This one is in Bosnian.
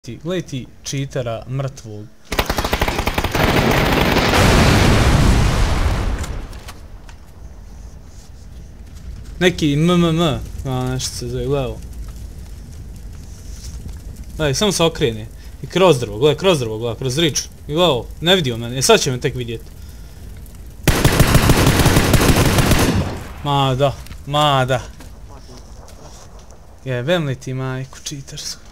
Gledaj ti čitera mrtvog. Neki MMM, nešto se zove, gledaj ovo. Gledaj, samo se okrene. I kroz drvo, gledaj, kroz riču. I gledaj ovo, ne vidio mene, sad će me tek vidjeti. Ma da. Jebem li ti majku čitersku.